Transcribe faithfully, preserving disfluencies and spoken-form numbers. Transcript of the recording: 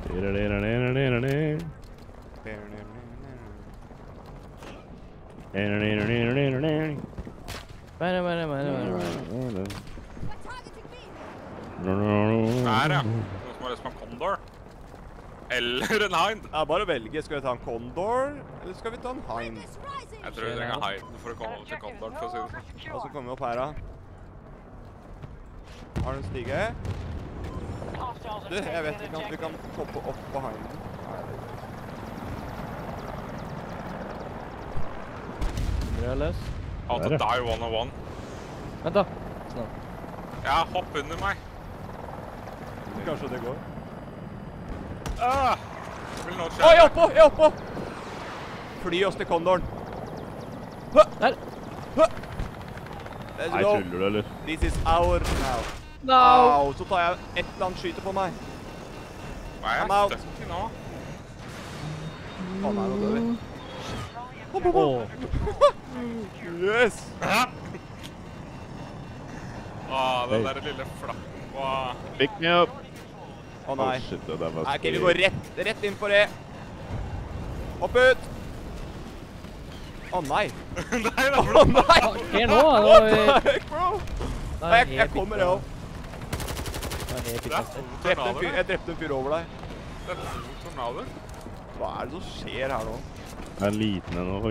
Bare, bare, bare, bare. Her, ja. Noen som har lyst på en Condor? Eller en Hind? Ja, bare velge. Skal vi ta en Condor, eller skal vi ta en Hind? Jeg tror vi trenger Hind for å komme over til Condor, for å si det sånn. Og så kommer vi opp her, da. Har du en stige? Du, jeg vet ikke om vi kan hoppe opp på Hinden. Rødløs. How to die one on one. Vent da. Sånn. Ja, hopp under meg. Kanskje det går. Ah! Vil nå Å, kjøre. jeg er oppå! Jeg er oppå! Fly oss til Condoren. Hø! Der. Hø! Let's Nei, go. tuller du, eller? This is our now. No! Au, så tar jeg et eller annet skyter på meg. Hva er I'm out. jeg støkk i nå? Å nei, nå dør vi. Hopp, hopp, hopp. Yes! Ah, den der lille flakken. Wow. Pick me up! Å nei. Oh, shit, det der var Nei, ok, vi går rett, rett inn for det. Hopp ut! Å nei. Nei, da Å nei! Hva skjer nå? Nå What er the vi- heck, bro? Da Nei, er jeg, vi jeg helt kommer, bytta. jeg også. Da er vi helt Det bytta. er to Drepte en fyr, tornadoer. jeg drepte en fyr over deg. Det er to tornadoer. Hva er det som skjer her nå? Det er liten ennå,